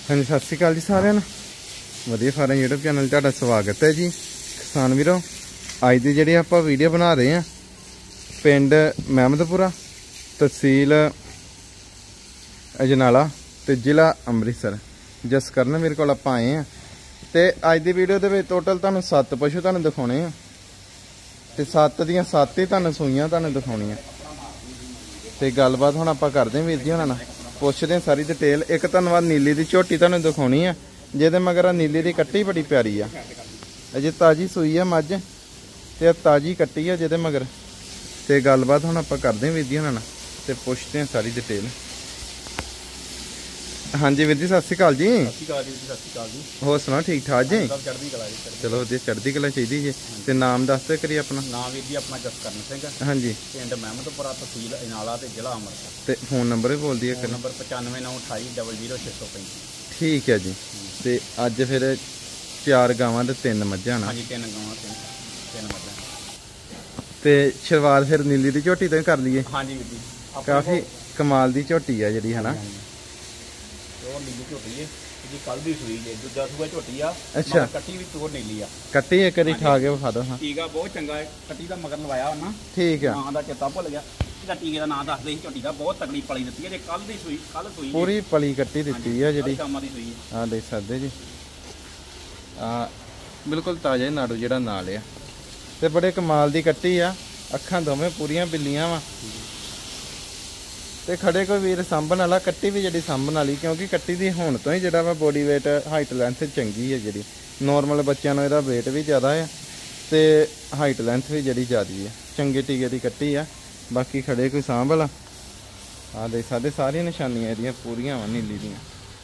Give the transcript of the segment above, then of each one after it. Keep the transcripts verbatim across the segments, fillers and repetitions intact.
हाँ जी सत श्री अकाल जी सारिਆਂ ਨੂੰ ਵਧੀਆ ਫਾਰਮ यूट्यूब चैनल ਤੁਹਾਡਾ स्वागत है जी। किसान ਵੀਰੋ ਅੱਜ ਦੀ ਜਿਹੜੀ ਆਪਾਂ ਵੀਡੀਓ ਬਣਾ ਰਹੇ ਹਾਂ ਪਿੰਡ ਮਹਿਮਦਪੁਰਾ ਤਹਿਸੀਲ ਅਜਨਾਲਾ ਤੇ ਜ਼ਿਲ੍ਹਾ ਅੰਮ੍ਰਿਤਸਰ ਜਸਕਰਨ ਮੇਰੇ ਕੋਲ ਆਪਾਂ ਆਏ ਹਾਂ ਤੇ ਅੱਜ ਦੀ ਵੀਡੀਓ ਦੇ ਵਿੱਚ ਟੋਟਲ ਤੁਹਾਨੂੰ ਸੱਤ ਪਸ਼ੂ ਤੁਹਾਨੂੰ ਦਿਖਾਉਣੇ ਆ ਤੇ ਸੱਤ ਦੀਆਂ ਸੱਤ ਹੀ ਤੁਹਾਨੂੰ ਸੂਈਆਂ ਤੁਹਾਨੂੰ ਦਿਖਾਉਣੀਆਂ ਤੇ ਗੱਲਬਾਤ ਹੁਣ ਆਪਾਂ ਕਰਦੇ ਹਾਂ ਵੀਰ ਜੀ ਉਹਨਾਂ ਨਾਲ ਪੁੱਛਦੇ ਹਾਂ सारी डिटेल। एक धन्यवाद नीली की झोटी तुहानूं दिखाउणी है जिहदे मगर नीली की कट्टी बड़ी प्यारी आ अजे ताजी सूई है मझ ते ताजी कट्टी है जिहदे मगर ते गलबात हुण आपां करदे वीर जी हुणां नाल ते पुछदे हैं सारी डिटेल। हाँ जी वीर जी सत श्री अकाल जी। होर सुनाओ ठीक ठाक जी? चलो जी चढ़दी कला चाहिए जी। ते नाम दस दे करिए अपना। नाम वीर जी अपना जसकरण सिंह। हाँ जी पिंड महमदपुरा तहसील अजनाला ते जिला अमृतसर। ते फोन नंबर भी बोल दिए कर। नंबर पचानवे नौ अठाई डबल जीरो छे सौ पैंती। ठीक है जी। ते अज फिर चार गावां ते तीन मझां ना। हाँ जी तीन गावां तीन मझां। ते शुरुआत फिर नीली की झोटी तो ही कर लीए। हाँ जी वीर जी काफ़ी कमाल की झोटी है जी है ना। नीली झोटी है जी कल दी सूई है दूजा सूआ झोटी आ। अच्छा कट्टी भी तोड़ नीली आ। कट्टी एक बारी खा के विखा दो। हां टीका बहुत चंगा है कट्टी दा मगर लवाया ना। ठीक है नाम दा चेता भुल गया ਇਹਦਾ ਟੀਕੇ ਦਾ ਨਾਮ ਦੱਸਦੇ ਸੀ। ਝੋਟੀ ਦਾ ਬਹੁਤ ਤਕੜੀ ਪਲੀ ਦਿੱਤੀ ਹੈ ਜੇ ਕੱਲ ਦੀ ਸੂਈ ਕੱਲ ਸੂਈ ਪੂਰੀ ਪਲੀ ਕੱਟੀ ਦਿੱਤੀ ਹੈ ਜਿਹੜੀ ਸ਼ਾਮਾਂ ਦੀ ਸੂਈ ਹੈ। ਹਾਂ ਦੇਖ ਸਕਦੇ ਜੀ ਆ ਬਿਲਕੁਲ ਤਾਜ਼ਾ ਨਾੜੂ ਜਿਹੜਾ ਨਾਲ ਆ ਤੇ ਬੜੇ ਕਮਾਲ ਦੀ ਕੱਟੀ ਆ। ਅੱਖਾਂ ਦੋਵੇਂ ਪੂਰੀਆਂ ਬਿੱਲੀਆਂ ਵਾ ਤੇ ਖੜੇ ਕੋਈ ਵੀਰ ਸਾਂਭਣ ਵਾਲਾ ਕੱਟੀ ਵੀ ਜਿਹੜੀ ਸਾਂਭਣ ਵਾਲੀ ਕਿਉਂਕਿ ਕੱਟੀ ਦੀ ਹੁਣ ਤੋਂ ਹੀ ਜਿਹੜਾ ਵਾ ਬੋਡੀ weight ਹਾਈਟ ਲੈਂਥ ਚੰਗੀ ਹੈ ਜਿਹੜੀ ਨੋਰਮਲ ਬੱਚਿਆਂ ਨੂੰ ਇਹਦਾ weight ਵੀ ਜ਼ਿਆਦਾ ਆ ਤੇ ਹਾਈਟ ਲੈਂਥ ਵੀ ਜਿਹੜੀ ਜ਼ਿਆਦੀ ਹੈ ਚੰਗੇ ਟੀਕੇ ਦੀ ਕੱਟੀ ਆ। ਬਾਕੀ ਖੜੇ ਕੋਈ ਸਾਂਭ ਵਾਲਾ ਆ ਦੇ ਸਾਡੇ ਸਾਰੀਆਂ ਨਿਸ਼ਾਨੀਆਂ ਇਹਦੀਆਂ ਪੂਰੀਆਂ ਵਾ ਨੀਲੀ ਦੀਆਂ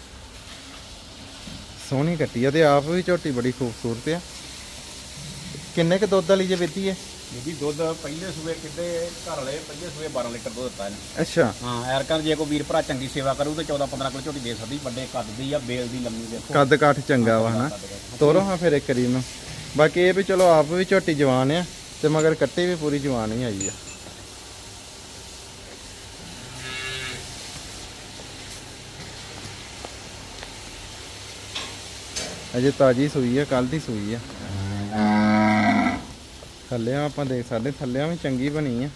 ਸੋਹਣੀ ਕੱਟੀ ਆ ਤੇ ਆਪ ਵੀ ਝੋਟੀ ਬੜੀ ਖੂਬਸੂਰਤ ਆ। ਕਿੰਨੇ ਕ ਦੁੱਧ ਵਾਲੀ ਜੇ ਵੇਚੀ ਹੈ ਜੀ? ਦੁੱਧ ਪਹਿਲੇ ਸੂਏ ਕਿਤੇ ਘਰ ਵਾਲੇ ਪਹਿਲੇ ਸੂਏ ਬਾਰਾਂ ਲੀਟਰ ਦੁੱਧ ਦਿੱਤਾ ਇਹਨੇ। ਅੱਛਾ ਹਾਂ ਐਰਕਾਂ ਜੇ ਕੋਈ ਵੀਰ ਭਰਾ ਚੰਗੀ ਸੇਵਾ ਕਰੂ ਤੇ ਚੌਦਾਂ ਪੰਦਰਾਂ ਕਿਲੋ ਝੋਟੀ ਦੇ ਸਕਦੀ। ਵੱਡੇ ਕੱਦ ਦੀ ਆ ਬੇਲ ਦੀ ਲੰਮੀ ਦੇਖੋ ਕੱਦ ਕਾਠ ਚੰਗਾ ਵਾ ਹਨਾ। ਤੋਰੋ ਹਾਂ ਫਿਰ ਇੱਕ ਵਾਰੀ ਨੂੰ। ਬਾਕੀ ਇਹ ਵੀ ਚਲੋ ਆਪ ਵੀ ਝੋਟੀ ਜਵਾਨ ਆ ਤੇ ਮਗਰ ਕੱਟੀ ਵੀ ਪੂਰੀ ਜਵਾਨ ਹੀ ਆਈ ਆ। अजे ताजी सूई है कल की सूई है। थल्ले आप देख सकते थल्ले भी चंगी बनी है।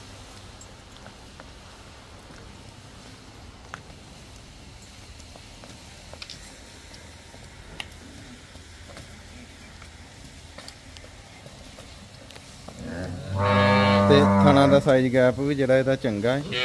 ते थना का साइज गैप भी जरा इहदा चंगा है।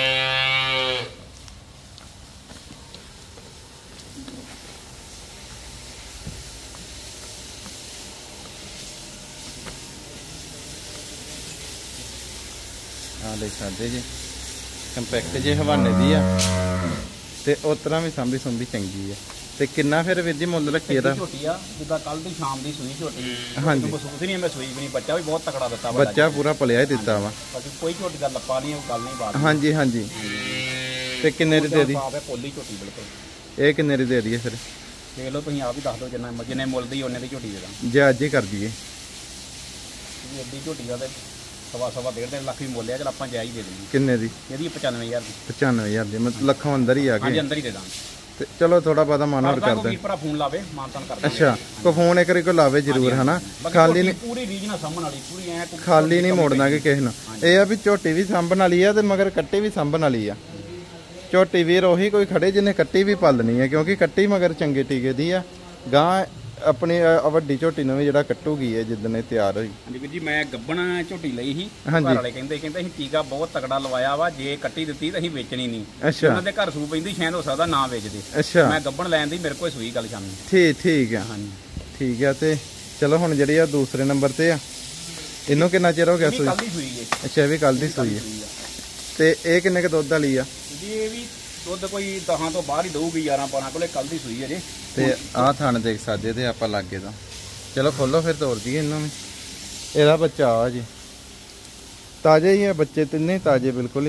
हाँ देख सकते जी कंपैक्ट जे हवाने दी आ ते उस तरह भी सांभी सुंभी चंगी है। ते किन्ना फिर वीर जी मुੱਲ रखिए दा? झोटी आ जिद्दां कल दी शाम दी सूई झोटी। हाँ जी महसूस नहीं मैं सूई भी नहीं बच्चा भी बहुत तकड़ा दिता बच्चा पूरा पलिया ही दिता वा। बाकी कोई झोटी दा लप्पा नहीं गल नहीं बात। हाँ जी हाँ जी ते किन्ने दी दे दी? पोली झोटी बिल्कुल। ये किन्ने दी दे दी फिर? देख लो तुसीं आप ही दस दो जिन्ना जिन्ने मुੱਲ दी उन्ने दी झोटी दे दां जे अज ही कर दीए। एड्डी झोटी दा ते सवा सवा डेढ़ डेढ़ लाख भी मुੱਲ आ। चल आपां जायज़ दे देंगे। किन्ने दी? यदि पचानवे हज़ार दी। पचानवे हज़ार दी मतलब लखों अंदर ही आ हाँ जी गए अंदर ही दे दां। ते चलो थोड़ा बहुत मान और कर दे। फोन लावे मानतान कर दे। अच्छा को फोन एक को लावे जरूर है ना। खाली नहीं पूरी रीजना सामन वाली पूरी ऐ खाली नहीं मोड़ना कि किसी ने यह भी झोटी भी सांभण वाली है ते मगर कट्टी भी सांभण वाली है। झोटी वीर उही कोई खड़े जिन्हें कट्टी भी पालनी है क्योंकि कट्टी मगर चंगे टीके दी है। गां अपनी वड्डी झोटी ने भी जिहड़ा कट्टूगी है जिद्दन तैयार हुई। हाँ जी मैं गब्बन झोटी लई ही। हाँ जी घर वाले कहंदे कहंदे असीं टीका बहुत तगड़ा लवाया वा जे कट्टी दित्ती ते असीं वेचणी नहीं। अच्छा उन्हां दे घर सूप पैंदी शायद हो सकदा ना वेचदे। अच्छा मैं गब्बन लैण दी मेरे कोल सूई गल शामी। ठीक ठीक है। हाँ जी ठीक है ते चलो हुण जिहड़ी आ दूसरे नंबर ते आ इन्नों किन्ना चिर हो गया सूई? कल दी सूई है। अच्छा ये भी कल दी सूई है ते ये किन्ने क दुध वाली आ? जी ये भी दुध कोई दहां तो बाहर ही दऊगी ग्यारह बारह कोले कल दी सूई है जी। ते आ थान देख सकदे ते आपां लागे तो चलो खोलो फिर तोड़ दिए इन्हों भी। एदा बच्चा आ जी ताजे ही है बच्चे तिन्ने ताजे बिल्कुल ही।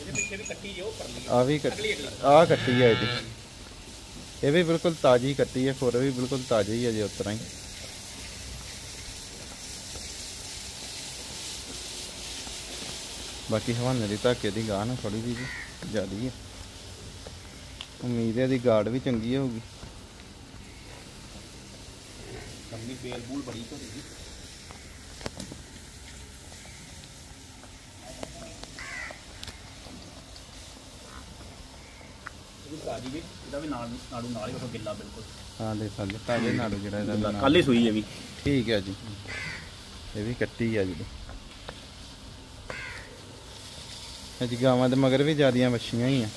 आ भी कट्टी आ कट्टी है जी ये भी बिल्कुल ताजी कट्टी है। खुर भी बिल्कुल ताजे ही है जी उस तरह ही। बाकी हवाने की धाके की गाह ना थोड़ी जी ज़्यादा है। उम्मीद है दी गाड़ भी चंगी होगी। ਸੰਨੀ ਬੇਲ ਬੂਲ ਬੜੀ ਝੋਟੀ ਦੀ ਤਾਜੀ ਵੀ ਇਹਦਾ ਵੀ ਨਾਲ ਨਾੜੂ ਨਾਲ ਹੀ ਉਹ ਗਿੱਲਾ ਬਿਲਕੁਲ ਹਾਂ ਦੇ ਸਕਦੇ ਤਾਜ਼ੇ ਨਾੜੂ ਜਿਹੜਾ ਇਹਦਾ ਕੱਲ ਹੀ ਸੂਈ ਹੈ ਵੀ ਠੀਕ ਹੈ ਜੀ ਇਹ ਵੀ ਕੱਟੀ ਆ ਜੀ ਅੱਜ ਗਾਵਾਂ ਦੇ ਮਗਰ ਵੀ ਜ਼ਿਆਦੀਆਂ ਵੱਛੀਆਂ ਹੀ ਆ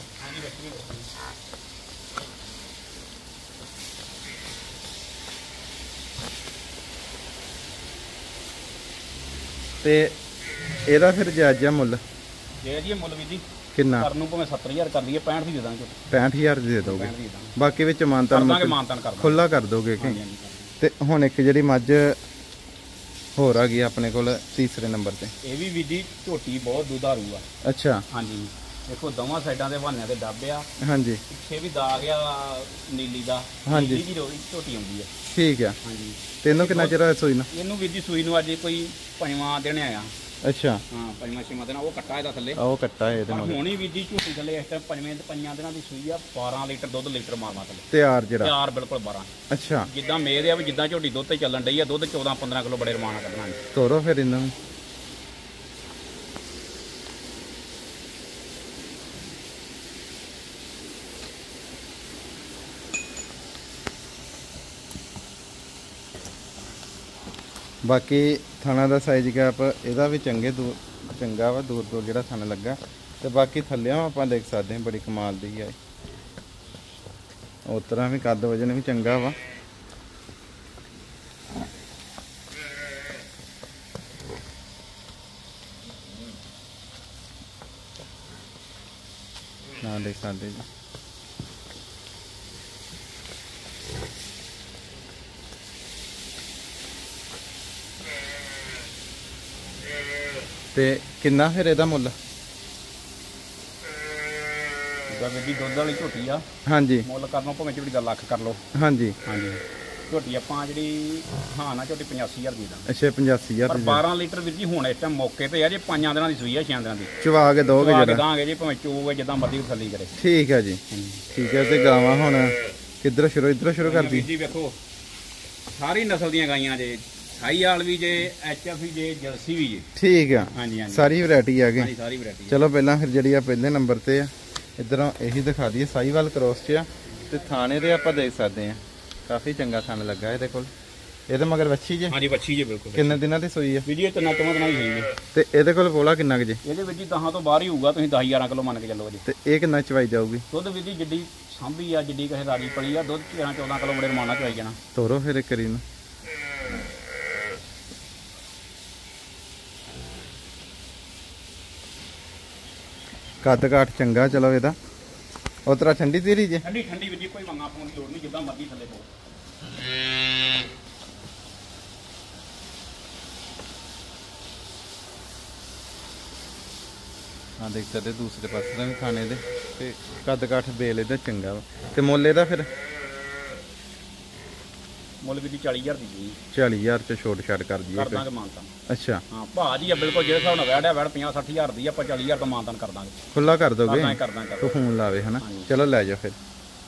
ਤੇ ਇਹਦਾ ਫਿਰ ਜਾਇਜ਼ਾ ਮੁੱਲ ਜੇ ਜੀ ਮੁੱਲ ਵੀ ਜੀ ਕਿੰਨਾ ਕਰਨ ਨੂੰ ਭਾਵੇਂ ਸੱਤਰ ਹਜ਼ਾਰ ਕਰ ਲਈਏ ਪੈਂਹਠ ਦੀ ਦੇ ਦਾਂਗੇ ਪੈਂਹਠ ਹਜ਼ਾਰ ਦੀ ਦੇ ਦੋਗੇ ਪੈਂਹਠ ਦੀ ਦੇ ਦਾਂਗੇ ਬਾਕੀ ਵਿੱਚ ਮਾਨਤਾਨ ਕਰ ਦਾਂਗੇ ਮਾਨਤਾਨ ਕਰ ਦਾਂਗੇ ਖੁੱਲਾ ਕਰ ਦੋਗੇ ਕਿ ਹਾਂਜੀ ਹਾਂਜੀ ਤੇ ਹੁਣ ਇੱਕ ਜਿਹੜੀ ਮੱਝ ਹੋਰ ਆ ਗਈ ਆਪਣੇ ਕੋਲ ਤੀਸਰੇ ਨੰਬਰ ਤੇ ਇਹ ਵੀ ਵੀ ਜੀ ਝੋਟੀ ਬਹੁਤ ਦੁਧਾਰੂ ਆ ਅੱਛਾ ਹਾਂਜੀ ਦੇਖੋ ਦੋਵਾਂ ਸਾਈਡਾਂ ਦੇ ਬਹਾਨਿਆਂ ਤੇ ਡੱਬ ਆ ਹਾਂਜੀ ਪਿੱਛੇ ਵੀ ਦਾਗ ਆ ਨੀਲੀ ਦਾ ਹਾਂਜੀ। ਨੀਲੀ ਦੀ ਰੋਈ ਝੋਟੀ ਆਉਂਦੀ ਆ ਠੀਕ ਆ ਹਾਂਜੀ ਤੈਨੂੰ ਕਿੰਨਾ ਚਿਰ ਹੋਇਆ ਸੂਈ ਨੂੰ ਇਹਨੂੰ ਵੀ ਜੀ ਸੂਈ ਨੂੰ ਅੱਜ ਕੋਈ ਪੰਜਵਾਂ ਦਿਨ ਆਇਆ ਅੱਛਾ ਹਾਂ ਪੰਜਵਾਂ ਛੇਵਾਂ ਦਿਨ ਉਹ ਕੱਟਾ ਇਹਦਾ ਥੱਲੇ ਆਹ ਉਹ ਕੱਟਾ ਹੈ ਇਹਦੇ ਪਰ ਮਗਰ ਹੁਣੀ ਵੀ ਜੀ ਝੋਟੀ ਥੱਲੇ ਇਸ ਟਾਈਮ ਪੰਜਵੇਂ ਤੇ ਪੰਜਾਂ ਦਿਨਾਂ ਦੀ ਸੂਈ ਆ ਬਾਰਾਂ ਲੀਟਰ ਦੁੱਧ ਲੀਟਰ ਮਾਰਨਾ ਥੱਲੇ ਤਿਆਰ ਜਿਹੜਾ ਤਿਆਰ ਬਿਲਕੁਲ ਬਾਰਾਂ ਅੱਛਾ ਜਿੱਦਾਂ ਮੇਦ ਆ ਵੀ ਜਿੱਦਾਂ ਝੋਟੀ ਦੁੱਧ ਤੇ ਚੱਲਣ ਡਈ ਆ ਦੁੱਧ ਚੌਦਾਂ ਪੰਦਰਾਂ ਕਿਲੋ ਬੜੇ ਰਮਾਨਾ ਕੱਢਣਾ ਜੀ ਤੋਰੋ ਫਿਰ ਇਹਨਾਂ ਨੂੰ ਬਾਕੀ ਥਾਣਾ ਦਾ ਸਾਈਜ਼ ਗੈਪ ਇਹਦਾ ਵੀ ਚੰਗੇ ਦੂਰ ਚੰਗਾ ਵਾ ਦੂਰ ਦੂਰ ਜਿਹੜਾ ਥਣ ਲੱਗਾ ਤੇ ਬਾਕੀ ਥੱਲਿਆਂ ਆਪਾਂ ਦੇਖ ਸਕਦੇ ਹਾਂ ਬੜੀ ਕਮਾਲ ਦੀ ਹੈ ਉਸ ਤਰ੍ਹਾਂ ਵੀ ਕੱਦ ਵਜਨ ਵੀ ਚੰਗਾ ਵਾ ਨਾ ਦੇਖ ਸਕਦੇ ਜੀ ਤੇ ਕਿੰਨਾ ਫਿਰ ਇਹਦਾ ਮੁੱਲ ਜਿੱਦਾਂ ਵੀ ਜੀ ਦੁੱਧ ਵਾਲੀ ਝੋਟੀ ਆ ਹਾਂਜੀ ਮੁੱਲ ਕਰਨੋਂ ਭਾਵੇਂ ਝੋਟੀ ਦਾ ਲੱਖ ਕਰ ਲਓ ਹਾਂਜੀ ਹਾਂਜੀ ਝੋਟੀ ਆਪਾਂ ਜਿਹੜੀ ਹਾਂ ਨਾ ਝੋਟੀ ਪਚਾਸੀ ਹਜ਼ਾਰ ਦੀ ਦਾਂਗੇ ਅੱਛਾ ਪਚਾਸੀ ਹਜ਼ਾਰ ਪਰ ਦੀ ਬਾਰਾਂ ਲੀਟਰ ਵੀਰ ਜੀ ਹੁਣ ਇਸ ਟਾਈਮ ਮੌਕੇ ਤੇ ਆ ਜੇ ਪੰਜਾਂ ਦਿਨਾਂ ਦੀ ਸੂਈ ਆ ਛਿਆਂ ਦਿਨਾਂ ਦੀ ਚਵਾ ਕੇ ਦੋਗੇ ਚਵਾ ਕੇ ਜਿਹੜਾ ਦਾਂਗੇ ਜੀ ਭਾਵੇਂ ਚੋਗੇ ਜਿੱਦਾਂ ਮਰਜ਼ੀ ਥੱਲੀ ਕਰੇ ਠੀਕ ਹੈ ਜੀ ਠੀਕ ਹੈ ਤੇ ਗਾਵਾਂ ਹੁਣ ਕਿੱਧਰ ਸ਼ੁਰੂ ਇੱਧਰੋਂ ਸ਼ੁਰੂ ਵੀਰ ਕਰਦੀ ਜੀ ਵੇਖੋ ਸਾਰੀ ਨਸਲ ਦੀਆਂ ਗਾਈਆਂ ਜੇ ਸਾਈ ਵਾਲ ਵੀ ਜੇ ਐਚ ਐਫ ਵੀ ਜੇ ਜਰਸੀ ਵੀ ਜੇ ਠੀਕ ਆ ਹਾਂਜੀ ਹਾਂਜੀ ਸਾਰੀ ਵੈਰਾਈਟੀ ਆ ਗਈ ਸਾਰੀ ਸਾਰੀ ਵੈਰਾਈਟੀ ਚਲੋ ਪਹਿਲਾਂ ਫਿਰ ਜਿਹੜੀ ਆ ਪਹਿਲੇ ਨੰਬਰ ਤੇ ਆ ਇਧਰੋਂ ਇਹੀ ਦਿਖਾ ਦਈਏ ਸਾਈਵਾਲ ਕ੍ਰੋਸ 'ਚ ਆ ਤੇ ਥਾਣੇ ਦੇ ਆਪਾਂ ਦੇਖ ਸਕਦੇ ਆ ਕਾਫੀ ਚੰਗਾ ਥਣ ਲੱਗਾ ਇਹਦੇ ਕੋਲ ਇਹਦੇ ਮਗਰ ਵੱਛੀ ਜੇ ਹਾਂਜੀ ਵੱਛੀ ਜੇ ਬਿਲਕੁਲ ਕਿੰਨੇ ਦਿਨਾਂ ਦੀ ਸੂਈ ਆ ਵੀ ਜੀ ਇਹ ਤਿੰਨਾਂ ਚੌਵਾਂ ਦਿਨਾਂ ਦੀ ਸੂਈ ਜੇ ਤੇ ਇਹਦੇ ਕੋਲ ਬੋਲਾ ਕਿੰਨਾ ਕੁ ਜੇ ਇਹਦੇ ਵਿੱਚ ਜੀ ਦਹਾਂ ਤੋਂ ਬਾਹਰ ਹੀ ਹੋਊਗਾ ਤੁਸੀਂ ਦਸ ਗਿਆਰਾਂ ਕਿਲੋ ਮੰਨ ਕੇ ਚੱਲੋ ਜੀ ਤੇ ਇਹ ਕਿੰਨਾ ਚਵਾਈ ਜਾਊਗੀ ਦੁੱਧ ਵੀ ਜੀ ਜਿੱਡੀ ਸਾਂਭੀ ਆ ਜਿੱਡੀ ਕਿਸੇ ਰਾਜੀ ਪਲੀ ਆ ਦੁੱਧ ਤੇਰਾਂ ਚੌਦਾਂ ਕਿਲੋ ਬੜੇ ਰਮਾਨਾ ਚਵਾਈ ਜਾਣਾ ਤੋਰੋ ਫਿਰ ਇੱਕ ਕਰੀ ਨੂੰ ਕੱਦ ਕਾਠ ਚੰਗਾ ਚਲੋ ਇਹਦਾ ਉਹ ਤਰ੍ਹਾਂ ਠੰਡੀ ਤੇਰੀ ਜੇ ਠੰਡੀ ਠੰਡੀ ਵੀ ਜੀ ਕੋਈ ਮੰਗਾ ਪਾਉਣ ਦੀ ਲੋੜ ਨਹੀਂ ਜਿੱਦਾਂ ਮਰਜ਼ੀ ਥੱਲੇ ਪੋ ਹਾਂ ਦੇਖ ਸਕਦੇ ਦੂਸਰੇ ਪਾਸੇ ਦਾ ਵੀ ਖਾਣੇ ਦੇ ਤੇ ਕੱਦ ਕਾਠ ਬੇਲ ਇਹਦਾ ਚੰਗਾ ਵਾ ਤੇ ਮੁੱਲ ਇਹਦਾ ਫਿਰ ਮੁੱਲ ਵੀ ਜੀ ਚਾਲੀ ਹਜ਼ਾਰ ਦੀ ਜੀ ਚਾਲੀ ਹਜ਼ਾਰ ਚ ਛੋਟ ਛਾਟ ਕਰ ਦਈਏ ਕਰ ਦਾਂਗੇ ਮਾਨਤਾਨ ਅੱਛਾ ਹਾਂ ਭਾਅ ਜੀ ਆ ਬਿਲਕੁਲ ਜਿਹੜੇ ਹਿਸਾਬ ਨਾਲ ਵੈੜ ਆ ਵੈੜ ਪੰਜਾਹ ਸੱਠ ਹਜ਼ਾਰ ਦੀ ਆ, ਆਪਾਂ ਚਾਲੀ ਹਜ਼ਾਰ ਦਾ ਮਾਨਤਾਨ ਕਰ ਦਾਂਗੇ ਖੁੱਲਾ ਕਰ ਦੋਗੇ ਕਰ ਦਾਂਗੇ ਕਰ ਦਾਂਗੇ ਤੂੰ ਫੋਨ ਲਾਵੇ ਹਨਾ ਹਾਂਜੀ। ਚਲੋ ਲੈ ਜਾ ਫਿਰ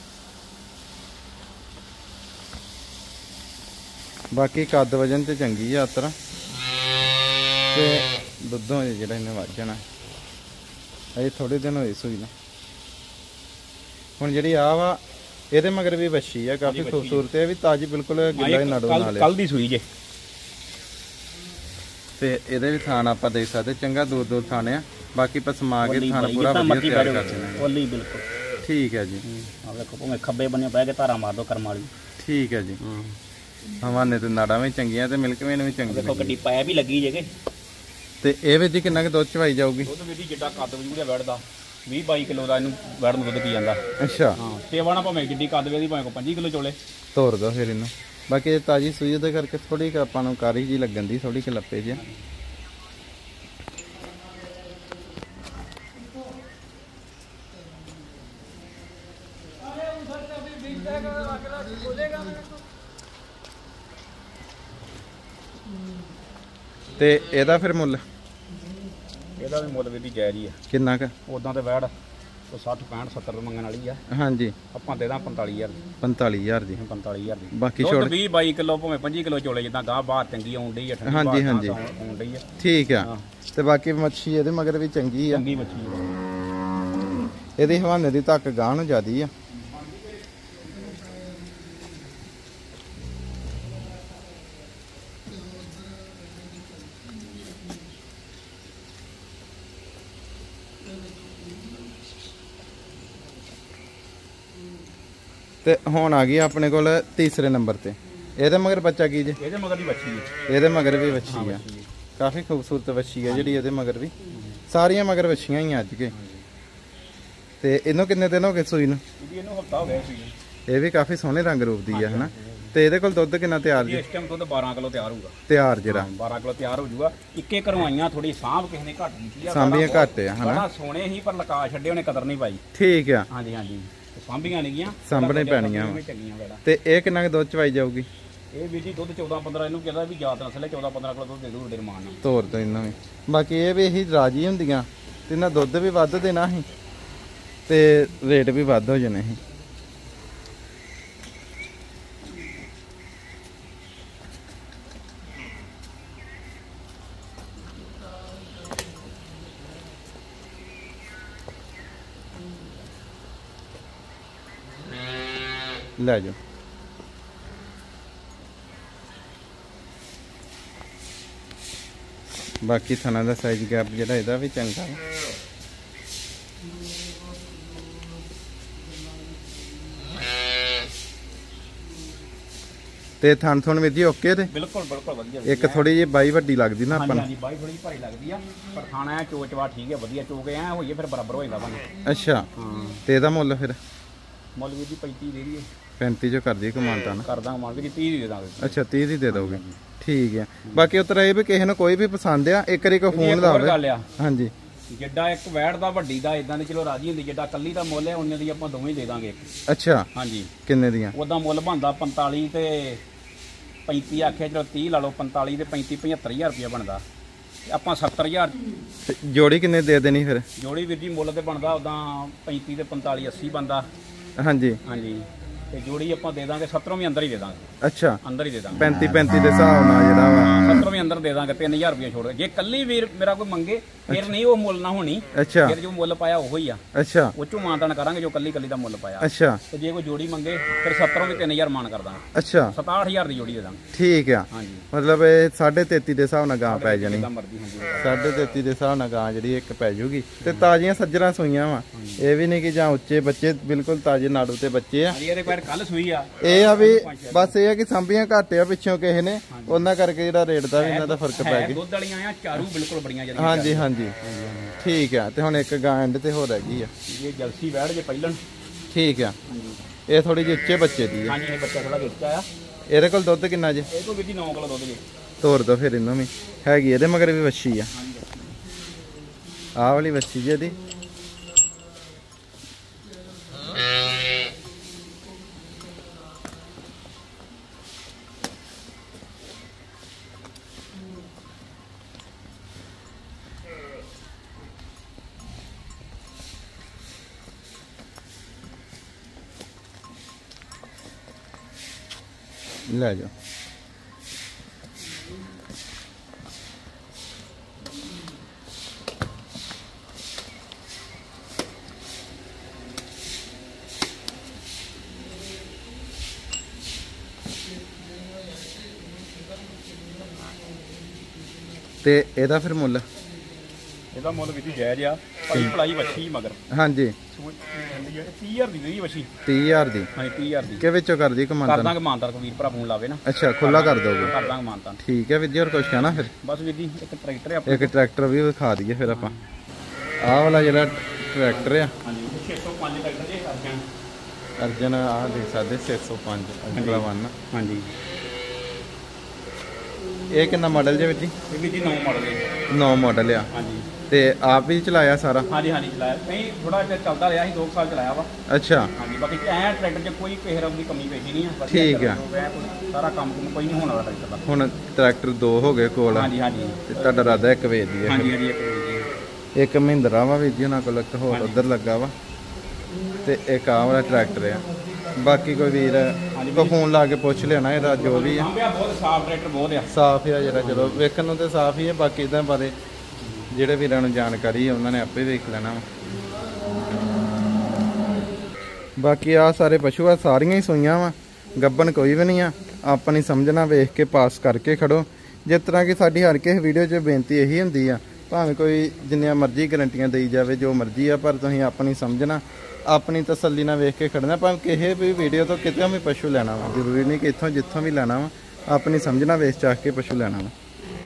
ਬਾਕੀ ਕੱਦ ਵਜਨ ਤੇ ਚੰਗੀ ਯਾਤਰਾ ਤੇ ਦੁੱਧੋਂ ਜਿਹੜਾ ਇਹਨੇ ਵੱਜ ਜਾਣਾ ਅਜੇ ਥੋੜੇ ਦਿਨ ਹੋਏ ਸੂਈ ਨਾ ਹੁਣ ਜਿਹੜੀ ਆ ਵਾ ਇਹਦੇ ਮਗਰ ਵੀ ਵੱਛੀ ਆ ਕਾਫੀ ਖੂਬਸੂਰਤ ਹੈ ਵੀ ਤਾਜੀ ਬਿਲਕੁਲ ਗਿੱਲਾ ਹੀ ਨਾੜੋ ਨਾਲ ਕੱਲ ਦੀ ਸੂਈ ਜੇ ਤੇ ਇਹਦੇ ਵੀ ਥਾਣ ਆਪਾਂ ਦੇਖ ਸਕਦੇ ਚੰਗਾ ਦੂਰ ਦੂਰ ਥਾਣ ਆ ਬਾਕੀ ਪਸਮਾ ਕੇ ਥਾਣ ਪੂਰਾ ਵਧੀਆ ਤਿਆਰ ਕਰ ਦੇਣਾ ਵੱਲੀ ਬਿਲਕੁਲ ਠੀਕ ਹੈ ਜੀ ਆ ਵੇਖੋ ਭਾਵੇਂ ਖੱਬੇ ਬੰਨੇ ਬਹਿ ਕੇ ਧਾਰਾ ਮਾਰ ਦੋ ਕਰਮ ਵਾਲੀ ਠੀਕ ਹੈ ਜੀ ਹਾਂ ਹਵਾਨੇ ਤੇ ਨਾੜਾਂ ਵੀ ਚੰਗੀਆਂ ਤੇ ਮਿਲਕ ਵੇਨ ਵੀ ਚੰਗੀ ਵੇਖੋ ਗੱਡੀ ਪਾਇਆ ਵੀ ਲੱਗੀ ਜੇਗੇ ਤੇ ਇਹ ਵਿੱਚ ਕਿੰਨਾ ਕੁ ਦੁੱਧ ਚਵਾਈ ਜਾਊਗੀ ਦੁੱਧ ਵੀ ਜਿੱਡਾ ਕੱਦ ਵਜੂਗਾ ਵੜਦਾ ਵੀਹ ਬਾਈ ਕਿਲੋ ਦਾ ਇਹਨੂੰ ਵੜ ਨੂੰ ਦੁੱਧ ਪੀ ਜਾਂਦਾ ਅੱਛਾ ਹਾਂ ਸੇਵਾ ਨਾ ਭਾਵੇਂ ਜਿੱਡੀ ਕੱਦ ਵੇ ਦੀ ਭਾਵੇਂ ਕੋ ਪੰਜੀ ਕਿਲੋ ਚੋਲੇ ਤੋਰ ਦੋ ਫਿਰ ਇਹਨੂੰ ਬਾਕੀ ਇਹ ਤਾਜੀ ਸੂਈ ਉਹਦੇ ਕਰਕੇ ਥੋੜੀ ਕੁ ਆਪਾਂ ਨੂੰ ਕਾਰੀ ਜੀ ਲੱਗਣ ਦੀ ਥੋੜੀ ਕਿ ਲੱਪੇ ਜੀ ਤੇ ਇਹਦਾ ਫਿਰ ਮੁੱਲ ਇਹਦਾ ਵੀ ਮੁੱਲ ਵੀ ਦੀ ਜਾਇਜ਼ ਹੀ ਆ ਕਿੰਨਾ ਕੁ ਉਦਾਂ ਤੇ ਵੈੜ ਉਹ ਸੱਠ ਪੈਂਹਠ ਸੱਤਰ ਮੰਗਣ ਵਾਲੀ ਆ। ਹਾਂਜੀ ਆਪਾਂ ਦੇ ਦਾਂ ਪੰਤਾਲੀ ਹਜ਼ਾਰ ਦੀ। ਪੰਤਾਲੀ ਹਜ਼ਾਰ ਦੀ ਪੰਤਾਲੀ ਹਜ਼ਾਰ ਦੀ ਬਾਕੀ ਛੋੜ ਵੀਹ ਬਾਈ ਕਿਲੋ ਭਾਵੇਂ ਪੱਚੀ ਕਿਲੋ ਚੋਲੇ ਜਿੱਦਾਂ ਗਾਹ ਬਾਹਰ ਚੰਗੀ ਆਉਣ ਡਈ ਆ ਠੰਡੀ ਹਾਂਜੀ ਬਾਹਰ ਹਾਂਜੀ ਆਉਣ ਡਈ ਆ। ਠੀਕ ਆ ਤੇ ਬਾਕੀ ਮੱਛੀ ਇਹਦੇ ਮਗਰ ਵੀ ਚੰਗੀ ਆ ਚੰਗੀ ਮੱਛੀ ਆ। ਇਹਦੀ ਹਵਾਨੇ ਦੀ ਧੱਕ ਗਾਹ ਨੂੰ ਜ਼ਿਆਦੀ ਆ। ਤੇ ਹੁਣ ਆ ਗਈ ਆਪਣੇ ਕੋਲ ਤੀਸਰੇ ਨੰਬਰ ਤੇ। ਇਹਦੇ ਮਗਰ ਬੱਚਾ ਕੀ ਜੇ? ਇਹਦੇ ਮਗਰ ਵੀ ਵੱਛੀ ਹੈ। ਇਹਦੇ ਮਗਰ ਵੀ ਵੱਛੀ ਆ। ਕਾਫੀ ਖੂਬਸੂਰਤ ਵੱਛੀ ਆ ਜਿਹੜੀ ਇਹਦੇ ਮਗਰ ਵੀ। ਸਾਰੀਆਂ ਮਗਰ ਵੱਛੀਆਂ ਹੀ ਅੱਜ ਕੇ। ਤੇ ਇਹਨੂੰ ਕਿੰਨੇ ਦਿਨ ਹੋ ਗਏ ਸੂਈ ਨੂੰ? ਇਹਨੂੰ ਹਫਤਾ ਹੋ ਗਿਆ ਸੂਈ। ਇਹ ਵੀ ਕਾਫੀ ਸੋਹਣੇ ਰੰਗ ਰੂਪ ਦੀ ਆ ਹਨਾ। ਤੇ ਇਹਦੇ ਕੋਲ ਦੁੱਧ ਕਿੰਨਾ ਤਿਆਰ ਜੀ? ਇਸ ਟਾਈਮ ਦੁੱਧ ਬਾਰਾਂ ਕਿਲੋ ਤਿਆਰ ਹੋਊਗਾ। ਤਿਆਰ ਜਿਹੜਾ ਬਾਰਾਂ ਕਿਲੋ ਤਿਆਰ ਹੋ ਜਾਊਗਾ। ਇੱਕੇ ਕਰਵਾਈਆਂ ਥੋੜੀ ਸਾਂਭ ਕਿਸੇ ਨੇ ਘੱਟ ਦਿੱਤੀ ਆ। ਸਾਂਭੀਆਂ ਘੱਟ ਆ ਹਨਾ। ਬੜਾ ਸੋਹਣੇ ਹੀ ਪਰ ਲਕਾ ਛੱਡੇ ਉਹਨੇ ਕਦਰ ਨਹੀਂ ਪਾਈ। ਠੀਕ ਆ। ਹਾਂਜੀ ਹਾਂਜੀ ਸਾਂਭੀਆਂ ਨਹੀਂ ਗੀਆਂ ਸਾਂਭਣੇ ਪੈਣੀਆਂ। ਤੇ ਇਹ ਕਿੰਨਾ ਕੁ ਦੁੱਧ ਚਵਾਈ ਜਾਊਗੀ? ਇਹ ਵੀ ਜੀ ਦੁੱਧ ਚੌਦਾਂ ਪੰਦਰਾਂ ਇਹਨੂੰ ਕਹਿੰਦਾ ਵੀ ਜਾਤ ਨਸਲ ਹੈ। ਚੌਦਾਂ ਪੰਦਰਾਂ ਕਿਲੋ ਦੁੱਧ ਦੇ ਦੂ ਰਮਾਨ ਨਾਲ ਤੋਰ ਤੋਂ ਇਹਨਾਂ ਵੀ। ਬਾਕੀ ਇਹ ਵੀ ਇਹੀ ਰਾਜੀ ਹੁੰਦੀਆਂ ਤੇ ਇਹਨਾਂ ਦੁੱਧ ਵੀ ਵੱਧ ਦੇਣਾ ਸੀ ਤੇ ਰੇਟ ਵੀ ਵੱਧ ਹੋ ਜਾਣੇ ਸੀ। ਲੈ ਜਾਓ। ਬਾਕੀ ਥਣਾ ਦਾ ਸਾਈਜ਼ ਗੈਪ ਜਿਹੜਾ ਇਹਦਾ ਵੀ ਚੰਗਾ ਹੈ। ਤੇ ਥਣ ਥਣ ਵਿੱਚ ਜੀ ਓਕੇ ਤੇ ਬਿਲਕੁਲ ਬਿਲਕੁਲ ਵਧੀਆ। ਇੱਕ ਥੋੜੀ ਜਿਹੀ ਬਾਈ ਵੱਡੀ ਲੱਗਦੀ ਨਾ ਆਪਾਂ ਨੂੰ। ਹਾਂਜੀ ਬਾਈ ਥੋੜੀ ਭਾਰੀ ਲੱਗਦੀ ਆ ਪਰ ਖਾਣਾ ਹੈ ਚੋਚਵਾ ਠੀਕ ਹੈ ਵਧੀਆ ਚੋਕੇ ਐ ਹੋਈਏ ਫਿਰ ਬਰਾਬਰ ਹੋ ਜਾਂਦਾ ਬਣ। ਅੱਛਾ ਹਾਂ ਤੇ ਇਹਦਾ ਮੁੱਲ ਫਿਰ? ਮੁੱਲ ਵੀ ਦੀ ਪੈਂਤੀ ਦੇ ਦਈਏ। ਪੈਂਤੀ ਜੋ ਕਰਦੀ ਕਮਾਂਟਾ ਨਾ ਕਰਦਾ ਮੰਨ ਵੀ ਤੀਹ ਦੇ ਦਾਂਗੇ। ਅੱਛਾ ਤੀਹ ਦੀ ਦੇ ਦੋਗੇ ਠੀਕ ਹੈ। ਬਾਕੀ ਉਤਰਾ ਇਹ ਵੀ ਕਿਸੇ ਨੂੰ ਕੋਈ ਵੀ ਪਸੰਦ ਆ ਇੱਕ ਵਾਰੀ ਕੋ ਫੋਨ ਲਾਵੇ। ਹਾਂਜੀ ਜਿੱਡਾ ਇੱਕ ਵੈੜ ਦਾ ਵੱਡੀ ਦਾ ਇਦਾਂ ਦੇ ਚਲੋ ਰਾਜੀ ਹੁੰਦੀ ਜਿੱਡਾ ਕੱਲੀ ਦਾ ਮੁੱਲ ਹੈ ਉਹਨਾਂ ਦੀ ਆਪਾਂ ਦੋਵੇਂ ਦੇ ਦਾਂਗੇ। ਅੱਛਾ ਹਾਂਜੀ ਕਿੰਨੇ ਦੀਆਂ? ਉਹਦਾ ਮੁੱਲ ਬਣਦਾ ਪੰਤਾਲੀ ਤੇ ਪੈਂਤੀ ਆਖਿਆ ਚਲੋ ਤੀਹ ਲਾ ਲਓ ਪੰਤਾਲੀ ਤੇ ਪੈਂਤੀ ਪਝੱਤਰ ਹਜ਼ਾਰ ਰੁਪਇਆ ਬਣਦਾ। ਆਪਾਂ ਸੱਤਰ ਹਜ਼ਾਰ ਜੋੜੀ ਕਿੰਨੇ ਦੇ ਦੇਣੀ ਫਿਰ? ਜੋੜੀ ਵੀਰ ਜੀ ਮੁੱਲ ਤੇ ਬਣਦਾ ਉਦਾਂ ਪੈਂਤੀ ਤੇ ਪੰਤਾਲੀ ਅੱਸੀ ਬਣਦਾ। ਹਾਂਜੀ ਹਾਂਜੀ ਤੇ ਜੋੜੀ ਆਪਾਂ ਦੇ ਦਾਂਗੇ ਸੱਤਰੋਂ ਵੀ ਅੰਦਰ ਹੀ ਦੇ ਦਾਂਗੇ। ਅੱਛਾ ਅੰਦਰ ਹੀ ਦੇ ਦਾਂਗੇ ਪੈਂਤੀ ਪੈਂਤੀ ਦੇ ਹਿਸਾਬ ਨਾਲ ਜਿਹੜਾ ਵਾ ਸੱਤਰੋਂ ਵੀ ਅੰਦਰ ਦੇ ਦਾਂਗੇ ਤਿੰਨ ਹਜ਼ਾਰ ਰੁਪਇਆ ਛੋੜ। ਜੇ ਕੱਲੀ ਵੀਰ ਮੇਰਾ ਕੋਈ ਮੰਗੇ ਫਿਰ ਨਹੀਂ ਉਹ ਮੁੱਲ ਨਾ ਹੋਣੀ। ਅੱਛਾ ਫਿਰ ਜੋ ਮੁੱਲ ਪਾਇਆ ਉਹੋ ਹੀ ਆ। ਅੱਛਾ ਉਹ ਚੋਂ ਮਾਨਤਾਨ ਕਰਾਂਗੇ ਜੋ ਕੱਲੀ ਕੱਲੀ ਦਾ ਮੁੱਲ ਪਾਇਆ। ਅੱਛਾ ਤੇ ਜੇ ਕੋਈ ਜੋੜੀ ਮੰਗੇ ਫਿਰ ਸੱਤਰੋਂ ਵੀ ਤਿੰਨ ਹਜ਼ਾਰ ਮਾਨ ਕਰ ਦਾਂਗੇ। ਅੱਛਾ ਸਤਾਹਠ ਹਜ਼ਾਰ ਦੀ ਜੋੜੀ ਦੇ ਦਾਂਗੇ। ਠੀਕ ਆ। ਹਾਂਜੀ ਮਤਲਬ ਇਹ ਸਾਢੇ ਤੇਤੀ ਦੇ ਹਿਸਾਬ ਨਾਲ ਗਾਂ ਪੈ ਜਾਣੀ। ਜਿੱਦਾਂ ਮਰਜ਼ੀ ਹਾਂਜੀ ਸਾਢੇ ਤੇਤੀ ਦੇ ਹਿਸਾਬ ਨਾਲ ਗਾਂ ਜਿਹੜੀ ਇੱਕ ਪੈ ਜੂਗੀ ਤੇ ਤਾਜ਼ੀਆਂ ਸੱਜਰਾਂ ਸੂਈਆਂ ਵਾ। ਇਹ ਵੀ ਨਹੀਂ ਕਿ ਜਾਂ ਉੱਚੇ ਬੱਚੇ ਬਿਲਕੁਲ ਤਾਜ਼ੇ ਨਾੜੂ ਤੇ ਬੱਚੇ ਆ। ਇਹਦੇ ਪੈਰ ਕੱਲ ਸੂਈ ਆ। ਇਹ ਆ ਵੀ ਬਸ ਇਹ ਆ ਕਿ ਸਾਂਭੀਆਂ ਘੱਟ ਆ ਪਿੱਛੋਂ ਕਿਸੇ ਨੇ ਉਹਨਾਂ ਕਰਕੇ ਜਿਹੜਾ ਰੇਟ ਦਾ ਵੀ ਇਹਨਾਂ ਦਾ ਫਰਕ ਪੈ ਗਿਆ। ਦੁੱਧ ਵਾਲੀਆਂ ਆ ਚਾਰੂ ਬਿਲਕੁਲ ਬੜੀਆਂ ਜਿਹੜੀਆਂ। ਹਾਂਜੀ ਹਾਂਜੀ ਠੀਕ ਆ। ਤੇ ਹੁਣ ਇੱਕ ਗਾਂ ਐਂਡ ਤੇ ਹੋ ਰਹਿ ਗਈ ਆ। ਇਹ ਜਲਸੀ ਵੈੜ ਜੇ ਪਹਿਲਣ। ਠੀਕ ਆ ਇਹ ਥੋੜੀ ਜਿਹੀ ਉੱਚੇ ਬੱਚੇ ਦੀ ਆ। ਹਾਂਜੀ ਇਹ ਬੱਚਾ ਥੋੜਾ ਵਿੱਚ ਆਇਆ। ਇਹਦੇ ਕੋਲ ਦੁੱਧ ਕਿੰਨਾ ਜੇ? ਇਹ ਤੋਂ ਵੀ ਜੀ ਨੌ ਕਿਲੋ ਦੁੱਧ ਜੇ। ਤੋਰ ਦੋ ਫਿਰ ਇਹਨੂੰ ਵੀ ਹੈਗੀ ਇਹਦੇ ਮਗਰ ਵੀ ਵੱਛੀ ਆ। ਆਹ ਵਾਲੀ ਵੱਛੀ ਜੀ ਇਹਦੀ। ਲੈ ਜਾਓ। ਤੇ ਇਹਦਾ ਫਿਰ ਮੁੱਲ? ਇਹਦਾ ਮੁੱਲ ਵੀ ਜਾਇਜ਼ ਆ। ਭਾਈ ਭਲਾਈ ਵੱਛੀ ਮਗਰ। ਹਾਂਜੀ ਤੀਹ ਹਜ਼ਾਰ ਦੀ ਦੇ ਵੱਛੀ। ਤੀਹ ਹਜ਼ਾਰ ਦੀ? ਹਾਂਜੀ ਤੀਹ ਹਜ਼ਾਰ ਦੀ। ਕਿ ਵਿੱਚੋਂ ਕਰਦੀ ਕਮਾਂਦਾ? ਕਰ ਦਾਂਗੇ ਮਾਨਤਾਨ ਕੋਈ ਵੀਰ ਭਰਾ ਫੋਨ ਲਾਵੇ ਨਾ। ਅੱਛਾ ਖੁੱਲਾ ਕਰ ਦੋਗੇ? ਕਰ ਦਾਂਗੇ ਮਾਨਤਾਨ। ਠੀਕ ਹੈ ਵੀਰ ਜੀ। ਹੋਰ ਕੁਝ ਕਹਿਣਾ ਫਿਰ? ਬਸ ਵੀਰ ਜੀ ਇੱਕ ਟਰੈਕਟਰ ਆ ਆਪਣਾ। ਇੱਕ ਟਰੈਕਟਰ ਵੀ ਵਿਖਾ ਦਈਏ ਫਿਰ ਆਪਾਂ। ਆਹ ਵਾਲਾ ਜਿਹੜਾ ਟਰੈਕਟਰ ਆ ਹਾਂਜੀ ਛੇ ਸੌ ਪੰਜ ਟਰੈਕਟਰ ਜੇ ਅਰਜਨ। ਅਰਜਨ ਆਹ ਦੇਖ ਸਕਦੇ ਛੇ ਸੌ ਪੰਜ ਅਗਲਾ ਵਨ। ਹਾਂਜੀ ਇਹ ਕਿੰਨਾ ਮਾਡਲ ਜੇ ਵੀਰ ਜੀ? ਇਹ ਵੀ ਜੀ ਨੌ ਮਾਡਲ ਹੈ। ਨੌ ਮਾਡਲ ਆ। ਹਾਂਜੀ ਤੇ ਆਪ ਵੀ ਚਲਾਇਆ ਸਾਰਾ? ਹਾਂਜੀ ਹਾਂਜੀ ਚਲਾਇਆ। ਨਹੀਂ ਥੋੜਾ ਜਿਹਾ ਚੱਲਦਾ ਰਿਹਾ ਸੀ ਦੋ ਸਾਲ ਚਲਾਇਆ ਵਾ। ਅੱਛਾ ਹਾਂਜੀ ਬਾਕੀ ਐ ਟਰੈਕਟਰ 'ਚ ਕੋਈ ਕਿਸੇ ਰਕਮ ਦੀ ਕਮੀ ਪੇਸ਼ੀ ਨਹੀਂ ਆ। ਠੀਕ ਆ। ਸਾਰਾ ਕੰਮ ਕੋਈ ਨਹੀਂ ਹੋਣ ਵਾਲਾ ਟਰੈਕਟਰ ਦਾ। ਹੁਣ ਟਰੈਕਟਰ ਦੋ ਹੋ ਗਏ ਕੋਲ। ਹਾਂਜੀ ਹਾਂਜੀ ਤੇ ਤੁਹਾਡਾ ਇਰਾਦਾ ਇੱਕ ਵੇਚ ਦਈਏ? ਹਾਂਜੀ ਹਾਂਜੀ ਇੱਕ ਵੇਚ ਦਈਏ। ਇੱਕ ਮਹਿੰਦਰਾ ਵਾ ਵੀਰ ਜੀ ਉਹਨਾਂ ਕੋਲ, ਇੱਕ ਹੋਰ ਉਧਰ ਲੱਗਾ ਵਾ। ਤੇ ਇੱਕ ਆਹ ਵਾਲਾ ਟਰੈਕਟਰ ਆ। ਬਾਕੀ ਕੋਈ ਵੀਰ ਕੋ ਫੋਨ ਲਾ ਕੇ ਪੁੱਛ ਲੈਣਾ ਇਹਦਾ ਜੋ ਵੀ ਆ। ਸਾਂਭਿਆ ਬਹੁਤ ਸਾਫ ਟਰੈਕਟਰ ਬਹੁਤ ਆ ਸਾਫ ਆ ਜਿਹੜਾ, ਚਲੋ ਵੇਖਣ ਨੂੰ ਤੇ ਸਾਫ ਹੀ ਆ। ਬਾਕੀ ਇਹਦੇ ਬਾਰੇ ਜਿਹੜੇ ਵੀਰਾਂ ਨੂੰ ਜਾਣਕਾਰੀ ਆ ਉਹਨਾਂ ਨੇ ਆਪੇ ਵੇਖ ਲੈਣਾ ਵਾ। ਬਾਕੀ ਆ ਸਾਰੇ ਪਸ਼ੂ ਆ, ਸਾਰੀਆਂ ਹੀ ਸੂਈਆਂ ਵਾ, ਗੱਬਨ ਕੋਈ ਵੀ ਨਹੀਂ ਆ। ਆਪਣੀ ਸਮਝਣਾ ਵੇਖ ਕੇ ਪਾਸ ਕਰਕੇ ਖੜੋ। ਜਿਸ ਤਰ੍ਹਾਂ ਕਿ ਸਾਡੀ ਹਰ ਕਿਸੇ ਵੀਡੀਓ 'ਚ ਬੇਨਤੀ ਇਹੀ ਹੁੰਦੀ ਆ, ਭਾਵੇਂ ਕੋਈ ਜਿੰਨੀਆਂ ਮਰਜ਼ੀ ਗਰੰਟੀਆਂ ਦੇਈ ਜਾਵੇ, ਜੋ ਮਰਜ਼ੀ ਆ, ਪਰ ਤੁਸੀਂ ਆਪਣੀ ਸਮਝਣਾ, ਆਪਣੀ ਤਸੱਲੀ ਨਾਲ ਵੇਖ ਕੇ ਖੜਨਾ। ਭਾਵੇਂ ਕਿਸੇ ਵੀ ਵੀਡੀਓ ਤੋਂ ਕਿਤੇ ਵੀ ਪਸ਼ੂ ਲੈਣਾ ਵਾ, ਜ਼ਰੂਰੀ ਨਹੀਂ ਕਿ ਇੱਥੋਂ ਜਿੱਥੋਂ ਵੀ ਲੈਣਾ ਵਾ, ਆਪਣੀ ਸਮਝਣਾ ਵੇਚ ਚਾਹ ਕੇ ਪਸ਼ੂ ਲੈਣਾ ਵਾ।